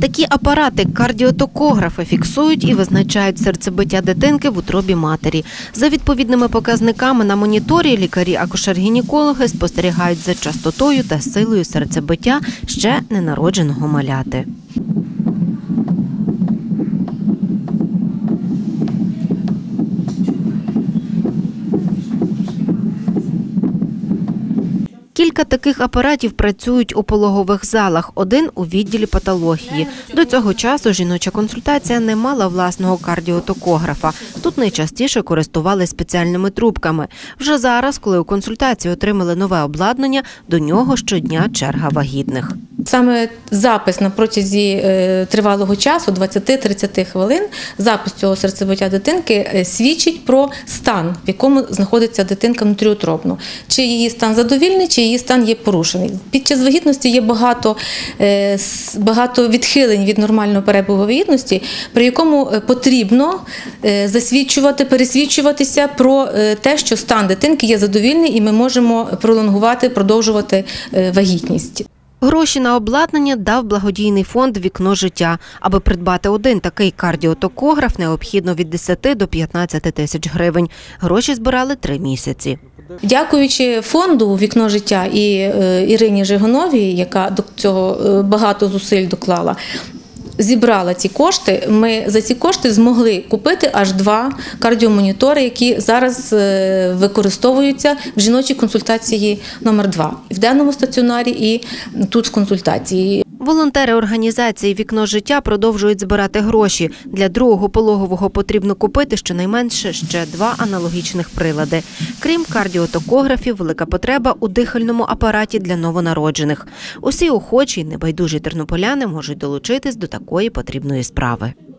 Такі апарати – кардіотокографи – фіксують і визначають серцебиття дитинки в утробі матері. За відповідними показниками на моніторі лікарі-акушер-гінекологи спостерігають за частотою та силою серцебиття ще ненародженого маляти. Кілька таких апаратів працюють у пологових залах, один у відділі патології. До цього часу жіноча консультація не мала власного кардіотокографа. Тут найчастіше користувались спеціальними трубками. Вже зараз, коли у консультації отримали нове обладнання, до нього щодня черга вагітних. Саме запис на протязі тривалого часу, 20-30 хвилин, запис цього серцебиття дитинки свідчить про стан, в якому знаходиться дитинка внутріутробно. Чи її стан задовільний, чи її стан є порушений. Під час вагітності є багато відхилень від нормального перебігу вагітності, при якому потрібно засвідчувати, пересвідчуватися про те, що стан дитинки є задовільний і ми можемо пролонгувати, продовжувати вагітність. Гроші на обладнання дав благодійний фонд «Вікно життя». Аби придбати один такий кардіотокограф, необхідно від 10 до 15 тисяч гривень. Гроші збирали 3 місяці. Дякуючи фонду «Вікно життя» і Ірині Жигоновій, яка до цього багато зусиль доклала, зібрала ці кошти, ми за ці кошти змогли купити аж 2 кардіомонітори, які зараз використовуються в жіночій консультації номер 2. В денному стаціонарі і тут в консультації. Волонтери організації «Вікно життя» продовжують збирати гроші. Для другого пологового потрібно купити щонайменше ще 2 аналогічних прилади. Крім кардіотокографів, велика потреба у дихальному апараті для новонароджених. Усі охочі й небайдужі тернополяни можуть долучитись до такої потрібної справи.